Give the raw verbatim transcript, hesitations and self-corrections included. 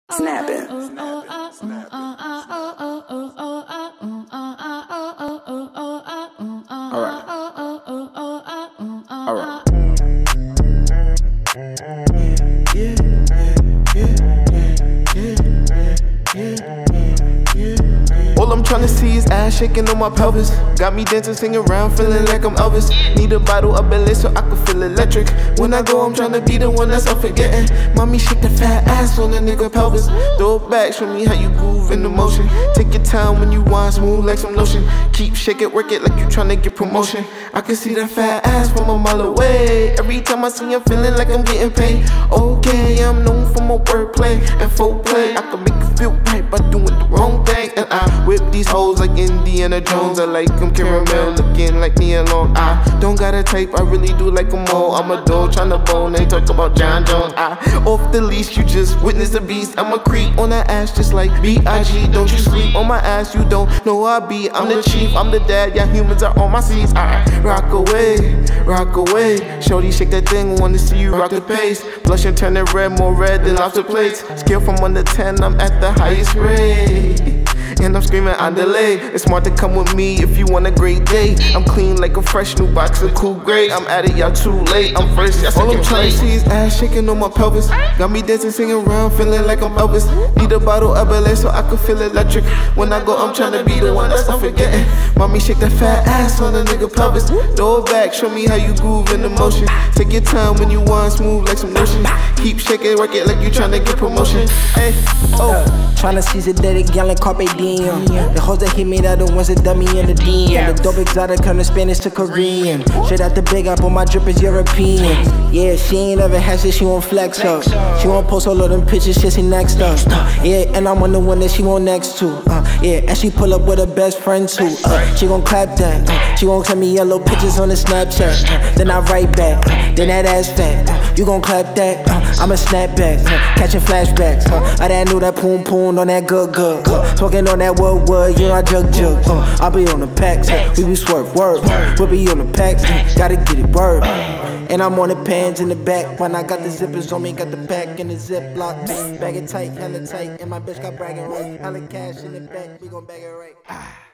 Snapping. Alright. Alright. Yeah, yeah, yeah, yeah, yeah, yeah. All I'm tryna see is ass shaking on my pelvis. Got me dancing, singing around, feeling like I'm Elvis. Need a bottle of Belay so I can feel electric. When I go, I'm tryna be the one that's unforgetting. Mommy, shake the fat ass on the nigga pelvis. Throw it back, show me how you groove in the motion. Take your time when you whine, smooth like some lotion. Keep shake it, work it like you tryna get promotion. I can see that fat ass from a mile away. Every time I see you, feeling like I'm getting paid. Okay, I'm known for my wordplay and foreplay. I can make you feel right by doing the wrong thing. And I whip these hoes like Indiana Jones. I like them caramel, looking like Nia Long. I don't got a type, I really do like them all. I'm a dog tryna bone, they talk about John Jones. I off the leash, you just witness a beast. I'm a creep on that ass just like B I G Don't you sleep on my ass, you don't know I be. I'm the chief, I'm the dad, yeah, humans are on my seats. I rock away, rock away. Shorty shake that thing, wanna see you rock the pace. Blush and turn it red, more red than lobster plates. Scale from one to ten, I'm at the highest rate. And I'm screaming on delay. It's smart to come with me if you want a great day. I'm clean like a fresh new box of Cool Grey. I'm at it, y'all too late. I'm first, y'all second. All I'm trying to see is ass shaking on my pelvis. Got me dancing, singing around, feeling like I'm Elvis. Need a bottle of Belay so I can feel electric. When I go, I'm trying to be the one that's not forgetting. Mommy, shake that fat ass on the nigga pelvis. Throw it back, show me how you groove in the motion. Take your time when you whine, smooth like some lotion. Keep shaking, work it like you trying to get promotion. Hey, oh. Tryna seize a daddy gal and carpe diem. The hoes that hit me, that the ones that dumb me in the D M. The dope exotic turn the Spanish to Korean. Straight out the big apple, my drip is European. Yeah, she ain't ever had shit, she won't flex up. She won't post all of them pictures, shit, she next up. Yeah, and I'm on the one that she won't next to. Uh, yeah, and she pull up with her best friend too. Uh, she gon' clap that. Uh, she won't send me yellow pictures on the Snapchat. Uh, then I write back. Uh, then that ass fat. Uh, you gon' clap that. Uh, I'ma snap back. Uh, catching flashbacks. Uh, I that knew that poom poom on that good good. Uh, talking on that wood wood, you know I jug jug. Uh, I be on the packs. Uh, we be swerve word. Uh, we be on the packs. Uh, gotta get it word. And I'm on the pans in the back. When I got the zippers on me, got the pack in the ziplock. Bag it tight, hella tight. And my bitch got bragging right. Hella cash in the back, we gon' bag it right.